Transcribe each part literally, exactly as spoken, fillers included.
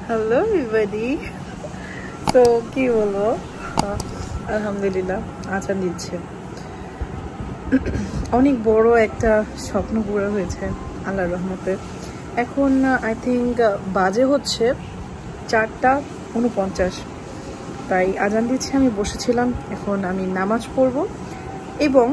Hello everybody. তো কি বলবো, আলহামদুলিল্লাহ আজান দিচ্ছে। অনেক বড় একটা স্বপ্ন পুরো হয়েছে আল্লাহর রহমতে। এখন আই থিঙ্ক বাজে হচ্ছে চারটা উনপঞ্চাশ, তাই আজান দিচ্ছে। আমি বসেছিলাম, এখন আমি নামাজ পড়ব এবং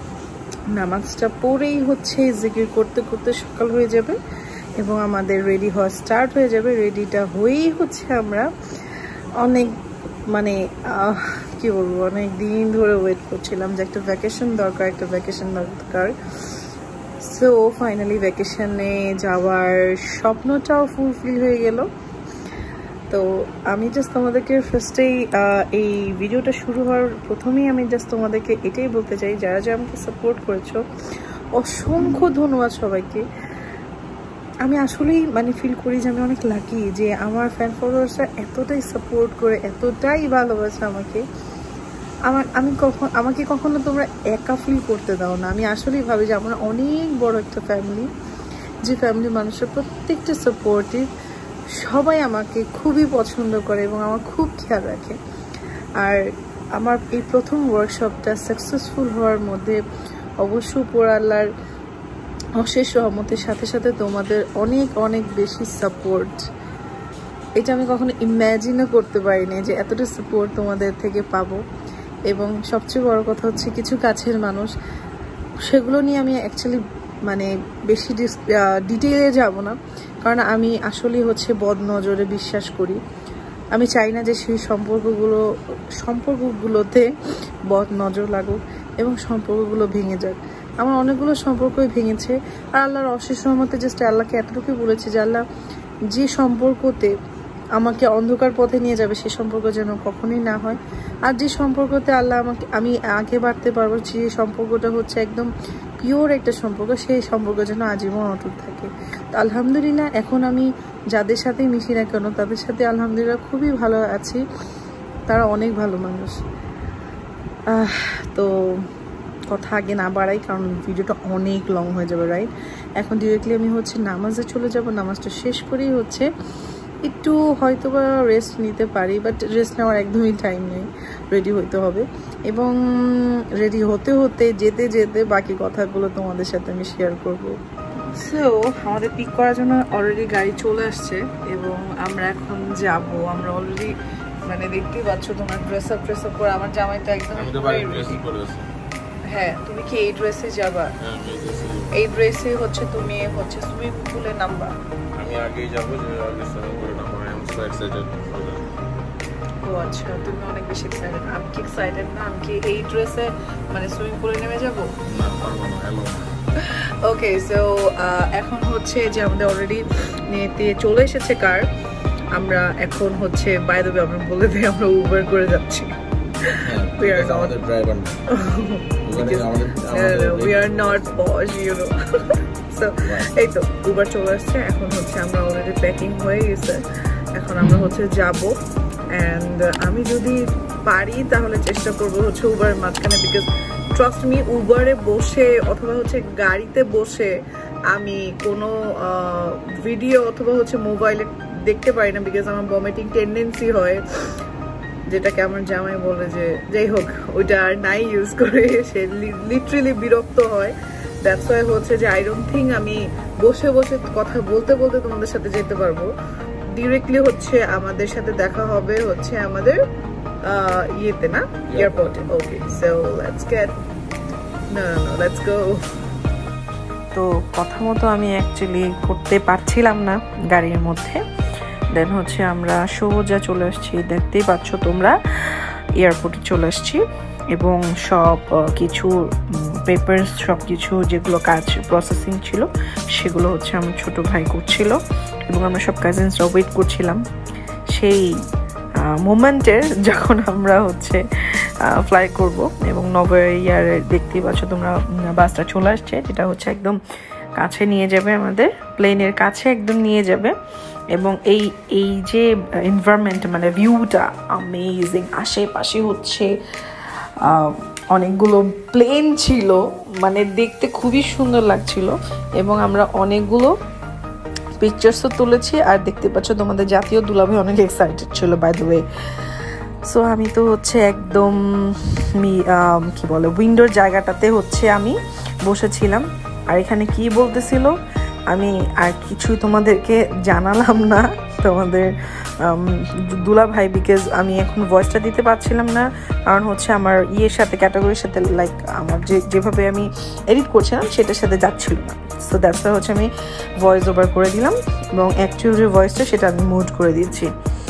নামাজটা পড়েই হচ্ছে জিকির করতে করতে সকাল হয়ে যাবে এবং আমাদের রেডি হওয়া স্টার্ট হয়ে যাবে। রেডিটা হয়েই হচ্ছে আমরা অনেক মানে কি বলবো, অনেক দিন ধরে ওয়েট করছিলাম যে একটা ভ্যাকেশন দরকার, একটা ভ্যাকেশন দরকার। সো ফাইনালি ভ্যাকেশনে যাওয়ার স্বপ্নটাও ফুলফিল হয়ে গেল। তো আমি জাস্ট তোমাদেরকে ফার্স্টেই এই ভিডিওটা শুরু হওয়ার প্রথমেই আমি জাস্ট তোমাদেরকে এটাই বলতে চাই, যারা যারা আমাকে সাপোর্ট করেছো অসংখ্য ধন্যবাদ সবাইকে। আমি আসলেই মানে ফিল করি যে আমি অনেক লাকি যে আমার ফ্যান ফলোয়ার্সরা এতটাই সাপোর্ট করে, এতটাই ভালোবাসে আমাকে। আমার আমি কখন আমাকে কখনো তোমরা একা ফিল করতে দাও না। আমি আসলেই ভাবি যে আমরা অনেক বড় একটা ফ্যামিলি, যে ফ্যামিলির মানুষের প্রত্যেকটা সাপোর্টিভ, সবাই আমাকে খুবই পছন্দ করে এবং আমার খুব খেয়াল রাখে। আর আমার এই প্রথম ওয়ার্কশপটা সাকসেসফুল হওয়ার মধ্যে অবশ্য উপর আল্লাহর অশেষ রহমতের সাথে সাথে তোমাদের অনেক অনেক বেশি সাপোর্ট। এটা আমি কখনো ইম্যাজিনও করতে পারিনি যে এতটা সাপোর্ট তোমাদের থেকে পাবো। এবং সবচেয়ে বড় কথা হচ্ছে কিছু কাছের মানুষ, সেগুলো নিয়ে আমি অ্যাকচুয়ালি মানে বেশি ডিটেইলে যাব না, কারণ আমি আসলেই হচ্ছে বদ নজরে বিশ্বাস করি। আমি চাই না যে সেই সম্পর্কগুলো সম্পর্কগুলোতে বদ নজর লাগুক এবং সম্পর্কগুলো ভেঙে যাক। আমার অনেকগুলো সম্পর্কই ভেঙেছে, আর আল্লাহর অশেষ রহমতে জাস্ট আল্লাহকে এতটুকুই বলেছি যে আল্লাহ যে সম্পর্কতে আমাকে অন্ধকার পথে নিয়ে যাবে সে সম্পর্ক যেন কখনোই না হয়। আর যে সম্পর্কতে আল্লাহ আমাকে আমি আগে বাড়তে পারবো, যে সম্পর্কটা হচ্ছে একদম পিওর একটা সম্পর্ক, সেই সম্পর্ক যেন আজীবন অটুট থাকে। তো আলহামদুলিল্লাহ এখন আমি যাদের সাথেই মিশি না কেন তাদের সাথে আলহামদুলিল্লাহ খুবই ভালো আছি। তারা অনেক ভালো মানুষ। তো কথা আগে না বাড়াই, কারণ ভিডিওটা অনেক লং হয়ে যাবে, রাইট? এখন ডিরেক্টলি আমি হচ্ছে নামাজে চলে যাব। নামাজটা শেষ করেই হচ্ছে একটু হয়তো বা রেস্ট নিতে পারি, বাট রেস্ট নেওয়ার একদমই টাইম নেই, রেডি হইতে হবে। এবং রেডি হতে হতে যেতে যেতে বাকি কথাগুলো তোমাদের সাথে আমি শেয়ার করব। সো আমাদের পিক করার জন্য অলরেডি গাড়ি চলে আসছে এবং আমরা এখন যাব। আমরা অলরেডি মানে দেখতেই পাচ্ছ তোমার ড্রেস আপ ড্রেস আপ করে আমার জামাইটা একদম। হ্যাঁ, তুমি কি এই ড্রেসে যাবা? এই ড্রেসে হচ্ছে তুমি হচ্ছে সুইমিং পুলে নামবা? আমি আগেই যাব, যে আগে সুইমিং পুলে নামবো। I am so excited for that. ও আচ্ছা, তুমি অনেক বেশি এক্সাইটেড। আমি কি এক্সাইটেড না? আমি কি এই ড্রেসে মানে সুইমিং পুলে নেমে যাব? না, পারবো না। হ্যালো। ওকে, সো এখন হচ্ছে যে আমাদের অলরেডি নিতে চলে এসেছে কার। আমরা এখন হচ্ছে বাই দ্য ওয়ে আমরা বলে দিই আমরা উবার করে যাচ্ছি। We are not the driver. We are not posh, you know. So, এই তো উবার চলে আসছে। এখন হচ্ছে আমরা অলরেডি প্যাকিং হয়ে গেছে, এখন আমরা হচ্ছে যাব। অ্যান্ড আমি যদি পারি তাহলে চেষ্টা করবো হচ্ছে উবারের মাঝখানে, বিকজ ট্রাস্ট মি উবারে বসে অথবা হচ্ছে গাড়িতে বসে আমি কোনো ভিডিও অথবা হচ্ছে মোবাইলে দেখতে পারি না, বিকজ আমার ভমিটিং টেন্ডেন্সি হয়, যেটাকে আমার জামাই বলে যে যাই হোক ওইটা আর নাই ইউজ করে, সে লিটারেলি বিরক্ত হয়। দ্যাটস ওয়াই হচ্ছে যে আই ডোন্ট থিঙ্ক আমি বসে বসে কথা বলতে বলতে তোমাদের সাথে যেতে পারবো। ডিরেক্টলি হচ্ছে আমাদের সাথে দেখা হবে হচ্ছে আমাদের ইয়েতে, না এয়ারপোর্টে। ওকে, সো লেটস গেট না না লেটস গো। তো কথা মতো আমি অ্যাকচুয়ালি করতে পারছিলাম না গাড়ির মধ্যে। দেন হচ্ছে আমরা সোজা চলে আসছি, দেখতেই পাচ্ছ তোমরা এয়ারপোর্টে চলে আসছি এবং সব কিছু পেপারস সব কিছু যেগুলো কাজ প্রসেসিং ছিল সেগুলো হচ্ছে আমার ছোট ভাই করছিল এবং আমরা সব কাজিনসরা ওয়েট করছিলাম সেই মোমেন্টের যখন আমরা হচ্ছে ফ্লাই করব। এবং নভো এয়ারে দেখতেই পাচ্ছ তোমরা বাসটা চলে আসছে, যেটা হচ্ছে একদম কাছে নিয়ে যাবে, আমাদের প্লেনের কাছে একদম নিয়ে যাবে। এবং এই এই যে এনভায়রনমেন্ট মানে ভিউটা অ্যামেজিং। আশেপাশে হচ্ছে অনেকগুলো প্লেন ছিল, মানে দেখতে খুবই সুন্দর লাগছিল। এবং আমরা অনেকগুলো পিকচার্সও তুলেছি। আর দেখতে পাচ্ছ তোমাদের জাতীয় দুলাভাই অনেক এক্সাইটেড ছিল বাই দ্য ওয়ে। সো আমি তো হচ্ছে একদম কি বলে উইন্ডোর জায়গাটাতে হচ্ছে আমি বসেছিলাম। আর এখানে কি বলতেছিল আমি আর কিছুই তোমাদেরকে জানালাম না তোমাদের দুলা ভাই, বিকজ আমি এখন ভয়েসটা দিতে পারছিলাম না, কারণ হচ্ছে আমার ইয়ের সাথে ক্যাটাগরির সাথে লাইক আমার যে যেভাবে আমি এডিট করছিলাম সেটার সাথে যাচ্ছিল না। সো দ্যাটস ওয়াই হচ্ছে আমি ভয়েস ওভার করে দিলাম এবং অ্যাকচুয়াল যে ভয়েসটা সেটা আমি মুড করে দিয়েছি।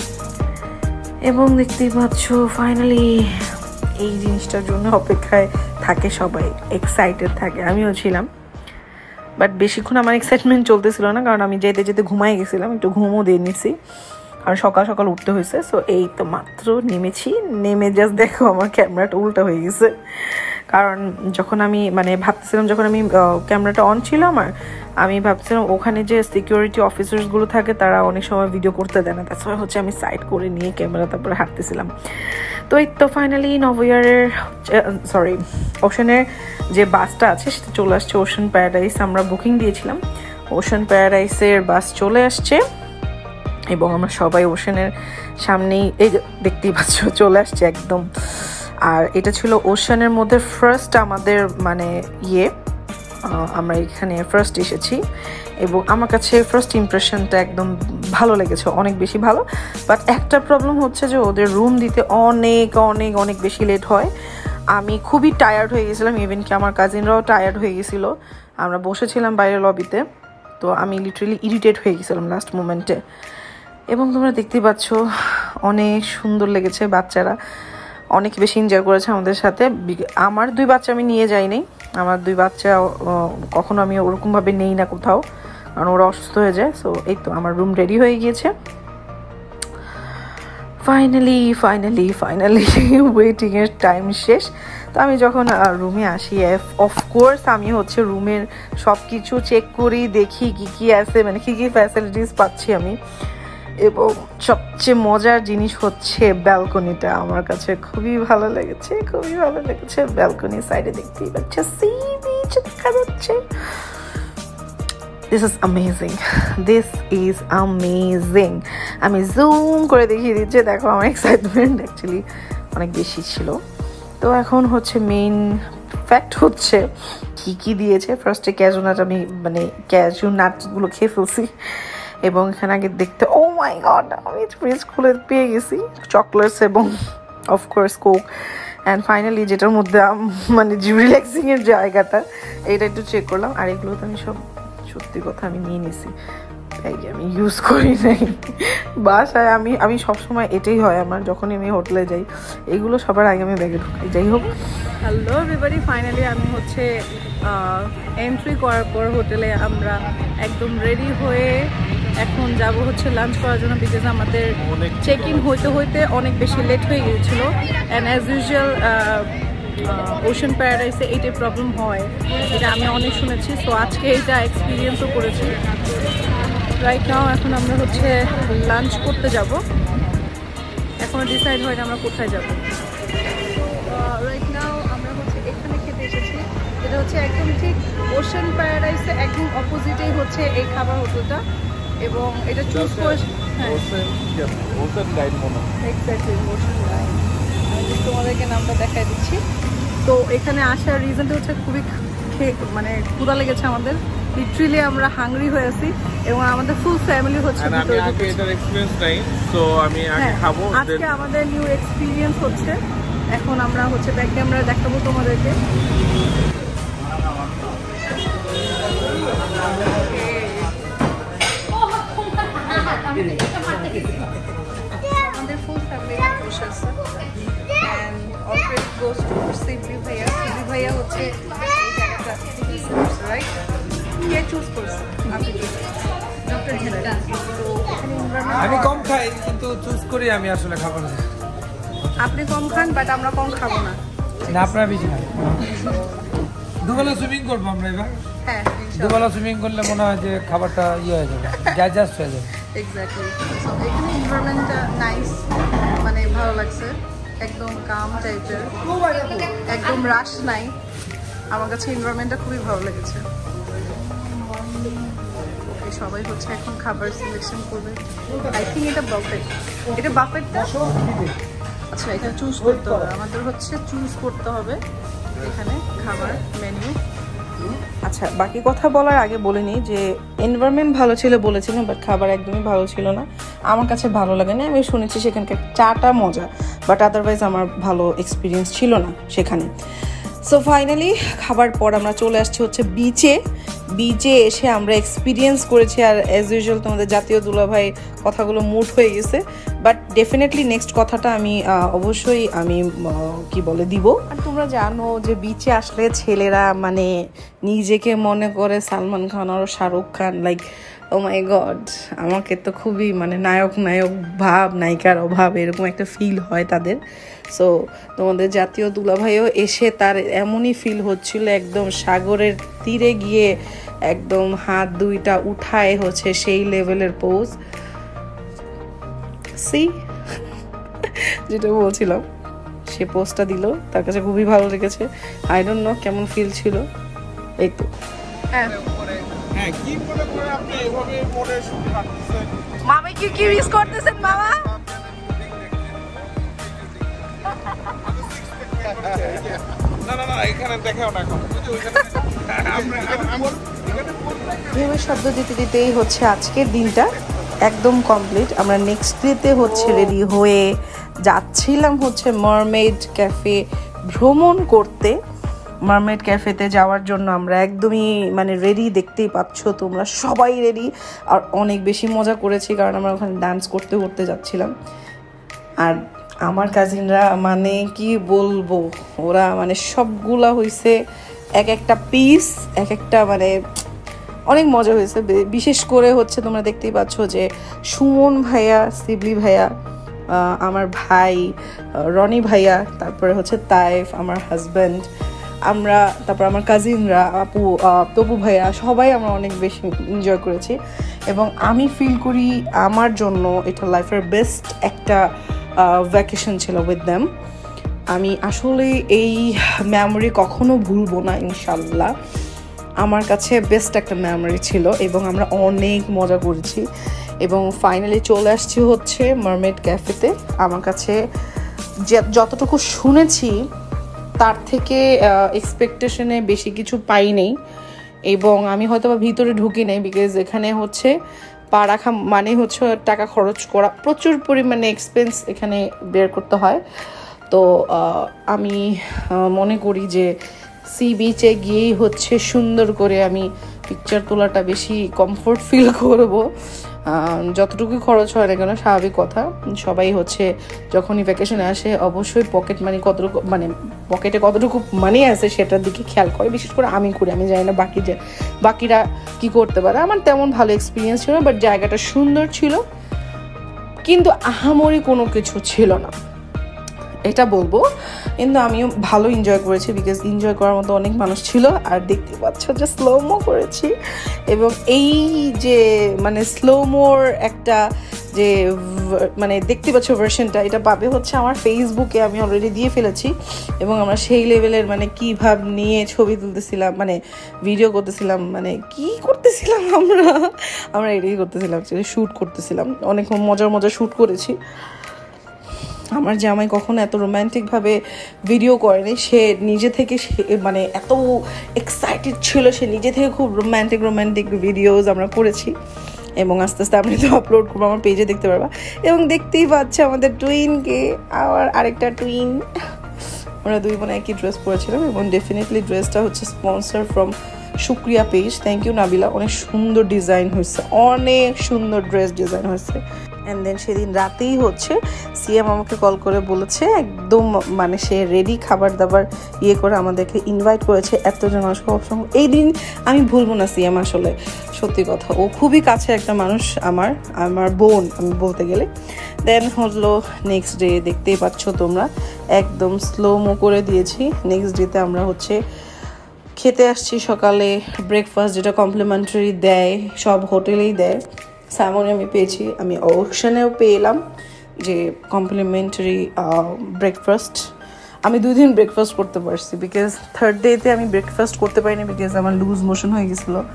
এবং দেখতেই পাচ্ছ ফাইনালি এই জিনিসটার জন্য অপেক্ষায় থাকে সবাই, এক্সাইটেড থাকে, আমিও ছিলাম। বাট বেশিক্ষণ আমার এক্সাইটমেন্ট চলতেছিল না, কারণ আমি যেতে যেতে ঘুমাই গেছিলাম, একটু ঘুমও দিয়ে নিছি, কারণ সকাল সকাল উঠতে হয়েছে। সো এই তো মাত্র নেমেছি, নেমে জাস্ট দেখো আমার ক্যামেরাটা উল্টা হয়ে গেছে। কারণ যখন আমি মানে ভাবতেছিলাম, যখন আমি ক্যামেরাটা অন ছিল আমার, আমি ভাবছিলাম ওখানে যে সিকিউরিটি অফিসার্সগুলো থাকে তারা অনেক সময় ভিডিও করতে দেয় না, তাছাড়া হচ্ছে আমি সাইড করে নিয়ে ক্যামেরা তারপরে হাঁটতেছিলাম। তো এই তো ফাইনালি নভোয়ারের সরি ওশানের যে বাসটা আছে সেটা চলে আসছে, ওশান প্যারাডাইস আমরা বুকিং দিয়েছিলাম। ওশান প্যারাডাইসের বাস চলে আসছে এবং আমরা সবাই ওশানের সামনেই এই দেখতেই পাচ্ছ চলে আসছে একদম। আর এটা ছিল ওশানের মধ্যে ফার্স্ট আমাদের মানে ইয়ে, আমরা এখানে ফার্স্ট এসেছি এবং আমার কাছে ফার্স্ট ইমপ্রেশনটা একদম ভালো লেগেছে, অনেক বেশি ভালো। বাট একটা প্রবলেম হচ্ছে যে ওদের রুম দিতে অনেক অনেক অনেক বেশি লেট হয়। আমি খুবই টায়ার্ড হয়ে গেছিলাম, ইভেন কি আমার কাজিনরাও টায়ার্ড হয়ে গেছিলো। আমরা বসেছিলাম বাইরে লবিতে, তো আমি লিটারেলি ইরিটেট হয়ে গেছিলাম লাস্ট মোমেন্টে। এবং তোমরা দেখতেই পাচ্ছ অনেক সুন্দর লেগেছে, বাচ্চারা অনেক বেশি এনজয় করেছে আমাদের সাথে। আমার দুই বাচ্চা আমি নিয়ে যাইনি, আমার দুই বাচ্চা কখনো আমি ওরকমভাবে নেই না কোথাও, কারণ ওরা অসুস্থ হয়ে যায়। সো এই তো আমার রুম রেডি হয়ে গিয়েছে ফাইনালি ফাইনালি ফাইনালি ওয়েটিংয়ের টাইম শেষ। তো আমি যখন রুমে আসি, অফকোর্স আমি হচ্ছে রুমের সব কিছু চেক করি, দেখি কী কী আছে, মানে কী কী ফ্যাসিলিটিস পাচ্ছি আমি। এবং সবচেয়ে মজার জিনিস হচ্ছে ব্যালকনিটা, আমার কাছে খুবই ভালো লেগেছে, খুবই ভালো লেগেছে। ব্যালকনির সাইডে দেখতেই পাচ্ছে সি বিচ দেখা যাচ্ছে। This is amazing, this is amazing. আমি জুম করে দেখিয়ে দিচ্ছি, দেখো আমার এক্সাইটমেন্ট অ্যাকচুয়ালি অনেক বেশি ছিল। তো এখন হচ্ছে মেইন ফ্যাক্ট হচ্ছে কী কী দিয়েছে। ফার্স্টে ক্যাজু নাট, আমি মানে ক্যাজু নাটগুলো খেয়ে ফেলছি এবং এখানে আগে দেখতে ও মাই গড আমি ফ্রিজ খুলে পেয়ে গেছি চকলেটস এবং অফকোর্স কোক। অ্যান্ড ফাইনালি যেটার মধ্যে মানে রিল্যাক্সিংয়ের জায়গাটা এটা একটু চেক করলাম। আর এগুলো তো আমি সব সত্যি কথা আমি নিয়ে নিছি, আমি ইউজ করি নাই বাসায়। আমি আমি সবসময় এটাই হয় আমার, যখনই আমি হোটেলে যাই এইগুলো সবার আগে আমি ব্যাগে ঢুকাই। যাই হোক, হ্যালো এভরিবডি, ফাইনালি আমি হচ্ছে এন্ট্রি করার পর হোটেলে আমরা একদম রেডি হয়ে এখন যাব হচ্ছে লাঞ্চ করার জন্য, বিকজ আমাদের চেক ইন হইতে হইতে অনেক বেশি লেট হয়ে গিয়েছিলো। অ্যান্ড অ্যাজ ইউজুয়াল ওশান প্যারাডাইসে এইটাই প্রবলেম হয়, এটা আমি অনেক শুনেছি। সো আজকে এইটা এক্সপিরিয়েন্সও করেছি। রাইট নাও এখন আমরা হচ্ছে লাঞ্চ করতে যাব, এখনও ডিসাইড হয় না আমরা কোথায় যাব। রাইট নাও আমরা হচ্ছে এখানে খেতে এসেছি, এটা হচ্ছে একদম ঠিক ওশান প্যারাডাইসে একদম অপোজিটেই হচ্ছে এই খাবার হোটেলটা। এবং এটা চুজ করে এক্স্যাক্টলি ওশান লাইন, আমি তোমাদেরকে নামটা দেখাই দিচ্ছি। তো এখানে আসার রিজনটা হচ্ছে খুবই মানে ক্ষুধা লেগেছে আমাদের, লিটারালি আমরা হাংরি হয়ে আছি এবং আমাদের ফুল ফ্যামিলি হচ্ছে আমি আগে এটার এক্সপেরিয়েন্স নাই, সো আমি আগে খাবো। আজকে আমাদের নিউ এক্সপেরিয়েন্স হচ্ছে, এখন আমরা হচ্ছে ব্যাক ক্যামেরা দেখাবো তোমাদেরকে। আমাদের ফুল ফ্যামিলি বসে আছে and already goes to CB ভাইয়া। সিবি ভাইয়া হচ্ছে এই জায়গাটা চুজ করছে, রাইট? কে চুজ করছে? আপনি চুজ করছেন, ডক্টর ঝিনা। তো এখানে আমি কম খাই কিন্তু চুজ করি আমি আসলে খাবো না। আপনি কম খান বাট আমরা কম খাবো না। না আপনারা বেশি খান। দুবেলা সুইমিং করবো আমরা এবার। হ্যাঁ, দুবেলা সুইমিং করলে মনে হয় যে খাবারটা ইয়ে হয়ে যাবে, ডাইজেস্ট হয়ে যাবে। এক্স্যাক্টলি। সো এখানে এনভায়রনমেন্টটা নাইস, মানে ভালো লাগছে, একদম কাম টাইপের, একদম রাশ নাই। আমার কাছে এনভায়রনমেন্টটা খুবই ভালো লেগেছে। সবাই হচ্ছে এখন খাবার সিলেকশন করবে। আই থিঙ্ক এটা বাফেট, এটা বাফেটটা। আচ্ছা, এটা চুজ করতে হবে আমাদের, হচ্ছে চুজ করতে হবে এখানে খাবার মেনু। আচ্ছা, বাকি কথা বলার আগে বলে নিই যে এনভায়রনমেন্ট ভালো ছিল বলেছিলাম, বাট খাবার একদমই ভালো ছিল না, আমার কাছে ভালো লাগে না। আমি শুনেছি সেখানকার চাটা মজা, বাট আদারওয়াইজ আমার ভালো এক্সপিরিয়েন্স ছিল না সেখানে। সো ফাইনালি খাবার পর আমরা চলে আসছি হচ্ছে বিচে। বিচে এসে আমরা এক্সপিরিয়েন্স করেছি, আর অ্যাজ ইউজুয়াল তোমাদের জাতীয় দুলাভাই কথাগুলো মুড হয়ে গেছে, বাট ডেফিনেটলি নেক্সট কথাটা আমি অবশ্যই আমি কি বলে দিব। আর তোমরা জানো যে বিচে আসলে ছেলেরা মানে নিজেকে মনে করে সালমান খান আর Shahrukh Khan, like oh my god, আমাকে তো খুবই মানে নায়ক নায়ক ভাব, নায়িকার অভাব এরকম একটা ফিল হয় তাদের। সো তোমাদের জাতীয় দুলাভাইও এসে তার এমনই ফিল হচ্ছিল, একদম সাগরের তীরে গিয়ে একদম হাত দুইটা উঠায় হচ্ছে সেই লেভেলের পোজ। সি যেটা বলছিলাম, সে পোজটা দিল, তার কাছে খুবই ভালো লেগেছে। আই ডোন্ট নো কেমন ফিল ছিল। এই তো হ্যাঁ, কি মনে করে আপনি এভাবে মনে শুনে রাখতেছেন? মামা কি কি মিস করতেছেন মামা? না না না, এখানে দেখাও না এখন। ঢেউয়ের শব্দ দিতে দিতেই হচ্ছে আজকের দিনটা একদম কমপ্লিট। আমরা নেক্সট ডেতে হচ্ছে রেডি হয়ে যাচ্ছিলাম হচ্ছে মারমেড ক্যাফে ভ্রমণ করতে। মারমেড ক্যাফেতে যাওয়ার জন্য আমরা একদমই মানে রেডি, দেখতেই পাচ্ছ তোমরা সবাই রেডি। আর অনেক বেশি মজা করেছি, কারণ আমরা ওখানে ডান্স করতে করতে যাচ্ছিলাম। আর আমার কাজিনরা মানে কি বলবো, ওরা মানে সবগুলা হয়েছে এক একটা পিস, এক একটা মানে অনেক মজা হয়েছে। বিশেষ করে হচ্ছে তোমরা দেখতেই পাচ্ছ যে সুমন ভাইয়া, শিবলি ভাইয়া, আমার ভাই রনি ভাইয়া, তারপরে হচ্ছে তাইফ আমার হাজব্যান্ড, আমরা, তারপর আমার কাজিনরা, আপু, তপু ভাইয়া, সবাই আমরা অনেক বেশি এনজয় করেছি। এবং আমি ফিল করি আমার জন্য এটা লাইফের বেস্ট একটা ভ্যাকেশন ছিল উইথ দ্যাম। আমি আসলে এই মেমোরি কখনো ভুলবো না ইনশাল্লাহ। আমার কাছে বেস্ট একটা মেমোরি ছিল এবং আমরা অনেক মজা করেছি। এবং ফাইনালি চলে আসছি হচ্ছে মারমেড ক্যাফেতে। আমার কাছে যে যতটুকু শুনেছি তার থেকে এক্সপেকটেশনে বেশি কিছু পাই নেই, এবং আমি হয়তো বা ভিতরে ঢুকি নেই, বিকজ এখানে হচ্ছে পা রাখা মানে হচ্ছে টাকা খরচ করা, প্রচুর পরিমাণে এক্সপেন্স এখানে বের করতে হয়। তো আমি মনে করি যে সি বিচে গিয়েই হচ্ছে সুন্দর করে আমি পিকচার তোলাটা বেশি কমফোর্ট ফিল করব। যতটুকু খরচ হয় না কেন, স্বাভাবিক কথা, সবাই হচ্ছে যখনই ভ্যাকেশনে আসে অবশ্যই পকেট মানি কতটুকু মানে পকেটে কতটুকু মানি আছে সেটার দিকে খেয়াল করে। বিশেষ করে আমি করি, আমি জানি না বাকি যে বাকিরা কি করতে পারে। আমার তেমন ভালো এক্সপিরিয়েন্স ছিল, বাট জায়গাটা সুন্দর ছিল, কিন্তু আহামরি কোনো কিছু ছিল না এটা বলবো। কিন্তু আমিও ভালো এনজয় করেছি, বিকজ এনজয় করার মতো অনেক মানুষ ছিল। আর দেখতে পাচ্ছ যে স্লোমো করেছি, এবং এই যে মানে স্লোমোর একটা যে মানে দেখতে পাচ্ছ ভার্সনটা, এটা পাবে হচ্ছে আমার ফেসবুকে, আমি অলরেডি দিয়ে ফেলেছি। এবং আমরা সেই লেভেলের মানে কী ভাব নিয়ে ছবি তুলতেছিলাম, মানে ভিডিও করতেছিলাম, মানে কি করতেছিলাম আমরা আমরা এটাই করতেছিলাম, শ্যুট করতেছিলাম, অনেক মজার মজার শ্যুট করেছি। আমার জামাই কখনো এত রোম্যান্টিকভাবে ভিডিও করেনি, সে নিজে থেকে মানে এত এক্সাইটেড ছিল, সে নিজে থেকে খুব রোম্যান্টিক রোম্যান্টিক ভিডিওস আমরা করেছি। এবং আস্তে আস্তে আমি তো আপলোড করবো, আমার পেজে দেখতে পারবা। এবং দেখতেই পাচ্ছে আমাদের টুইনকে, আবার আরেকটা টুইন, আমরা দুই বোন একই ড্রেস পরেছিলাম। এবং ডেফিনেটলি ড্রেসটা হচ্ছে sponsor from Shukriya page, thank you Nabila. অনেক সুন্দর ডিজাইন হয়েছে, অনেক সুন্দর ড্রেস ডিজাইন হয়েছে। অ্যান্ড দেন সেদিন রাতেই হচ্ছে সিএম আমাকে কল করে বলেছে একদম মানে সে রেডি খাবার দাবার ইয়ে করে আমাদেরকে ইনভাইট করেছে এতজন মানুষ। এই দিন আমি ভুলবো না সিএম, আসলে সত্যি কথা, ও খুবই কাছে একটা মানুষ আমার, আমার বোন আমি বলতে গেলে। দেন হলো নেক্সট ডে, দেখতেই পাচ্ছ তোমরা একদম স্লোমো করে দিয়েছি। নেক্সট ডেতে আমরা হচ্ছে খেতে আসছি সকালে ব্রেকফাস্ট, যেটা কমপ্লিমেন্টারি দেয়, সব হোটেলেই দেয়। স্যামনে আমি পেয়েছি, আমি অপশানেও পেলাম যে কমপ্লিমেন্টারি ব্রেকফাস্ট। আমি দুই দিন ব্রেকফাস্ট করতে পারছি, বিকজ থার্ড ডেতে আমি ব্রেকফাস্ট করতে পারিনি, বিকজ আমার লুজ মোশন হয়ে গেছিলো।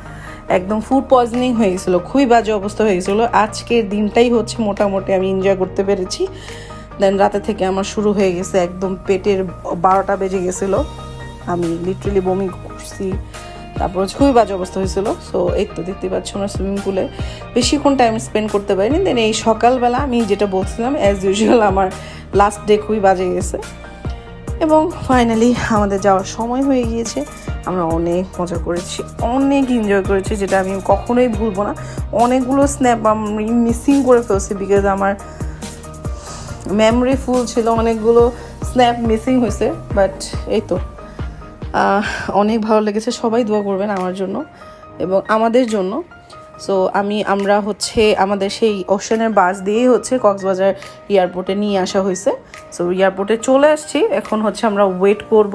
একদম ফুড পয়জনিং হয়ে গেছিলো, খুবই বাজে অবস্থা হয়ে গেছিলো। আজকের দিনটাই হচ্ছে মোটামুটি আমি এনজয় করতে পেরেছি। দেন রাতে থেকে আমার শুরু হয়ে গেছে একদম পেটের বারোটা বেজে গেছিলো, আমি লিটারেলি বমি করছি, তারপর হচ্ছে খুবই বাজে অবস্থা হয়েছিল। সো এই তো দেখতে পাচ্ছ আমরা সুইমিং পুলে বেশিক্ষণ টাইম স্পেন্ড করতে পারিনি। দেন এই সকালবেলা আমি যেটা বলছিলাম অ্যাজ ইউজুয়াল আমার লাস্ট ডে খুবই বাজে গেছে এবং ফাইনালি আমাদের যাওয়ার সময় হয়ে গিয়েছে। আমরা অনেক মজা করেছি, অনেক এনজয় করেছি, যেটা আমি কখনোই ভুলবো না। অনেকগুলো স্ন্যাপ আমি মিসিং করে ফেলছি বিকজ আমার মেমোরি ফুল ছিল, অনেকগুলো স্ন্যাপ মিসিং হয়েছে। বাট এই তো অনেক ভালো লেগেছে। সবাই দোয়া করবেন আমার জন্য এবং আমাদের জন্য। সো আমি আমরা হচ্ছে আমাদের সেই ওশানের বাস দিয়েই হচ্ছে কক্সবাজার এয়ারপোর্টে নিয়ে আসা হয়েছে। সো এয়ারপোর্টে চলে আসছি, এখন হচ্ছে আমরা ওয়েট করব।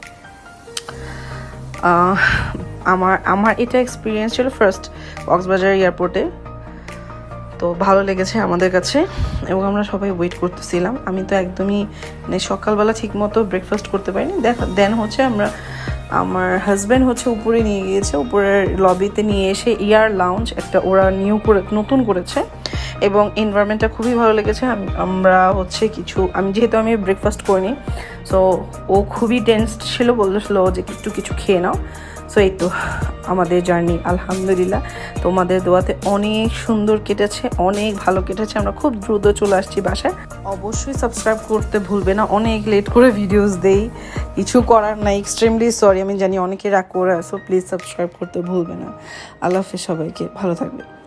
আমার আমার এটা এক্সপিরিয়েন্স ছিল ফার্স্ট কক্সবাজার এয়ারপোর্টে, তো ভালো লেগেছে আমাদের কাছে এবং আমরা সবাই ওয়েট করতেছিলাম। আমি তো একদমই মানে সকালবেলা ঠিক মতো ব্রেকফাস্ট করতে পারিনি। দেখা দেন হচ্ছে আমরা আমার হাজব্যান্ড হচ্ছে উপরে নিয়ে গিয়েছে, উপরের লবিতে নিয়ে এসে এয়ার লাউঞ্জ একটা ওরা নিউ করে নতুন করেছে এবং এনভায়রনমেন্টটা খুবই ভালো লেগেছে। আমরা হচ্ছে কিছু আমি যেহেতু আমি ব্রেকফাস্ট করিনি, সো ও খুবই টেন্সড ছিল, বলছিল যে একটু কিছু খেয়ে নাও। সো এই তো আমাদের জার্নি আলহামদুলিল্লাহ তোমাদের দোয়াতে অনেক সুন্দর কেটেছে, অনেক ভালো কেটেছে। আমরা খুব দ্রুত চলে আসছি বাসায়। অবশ্যই সাবস্ক্রাইব করতে ভুলবে না, অনেক লেট করে ভিডিওস দেই, কিছু করার নাই, এক্সট্রিমলি সরি। আমি জানি অনেকে রাগ করে আসো, প্লিজ সাবস্ক্রাইব করতে ভুলবে না। আল্লাহ হাফেজ, সবাইকে ভালো থাকবে।